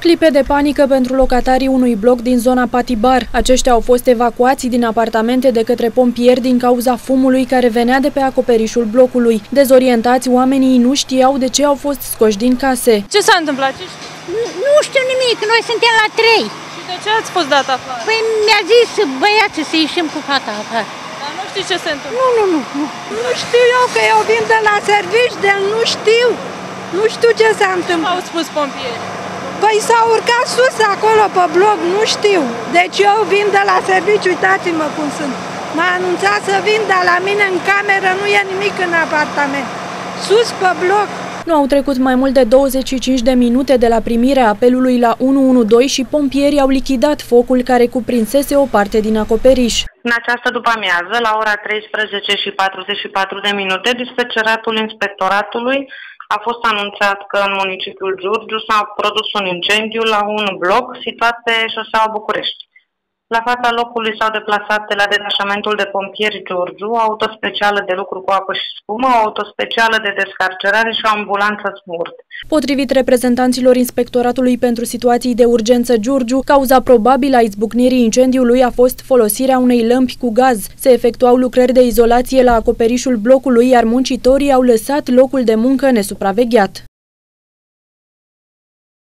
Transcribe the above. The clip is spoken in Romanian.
Clipe de panică pentru locatarii unui bloc din zona Patibar. Aceștia au fost evacuați din apartamente de către pompieri din cauza fumului care venea de pe acoperișul blocului. Dezorientați, oamenii nu știau de ce au fost scoși din case. Ce s-a întâmplat? Nu știu nimic, noi suntem la 3. Și de ce ați fost dat afară? Păi mi-a zis băiatul să ieșim cu fata afară. Dar nu știi ce se întâmplă? Nu știu eu, că eu vin de la servici, de nu știu. Nu știu ce s-a întâmplat. Au spus pompierii. Păi s-au urcat sus acolo pe bloc, nu știu. Deci eu vin de la servici, uitați-mă cum sunt. M-a anunțat să vin, dar la mine în cameră nu e nimic în apartament. Sus pe bloc. Nu au trecut mai mult de 25 de minute de la primirea apelului la 112 și pompierii au lichidat focul care cuprinsese o parte din acoperiș. În această după-amiază, la ora 13:44 de minute, dispeceratul inspectoratului a fost anunțat că în municipiul Giurgiu s-a produs un incendiu la un bloc situat pe șoseaua București. La fața locului s-au deplasat de la detașamentul de pompieri Giurgiu, o auto specială de lucru cu apă și spumă, o auto specială de descarcerare și o ambulanță smurt. Potrivit reprezentanților Inspectoratului pentru Situații de Urgență Giurgiu, cauza probabilă a izbucnirii incendiului a fost folosirea unei lămpi cu gaz. Se efectuau lucrări de izolație la acoperișul blocului, iar muncitorii au lăsat locul de muncă nesupravegheat.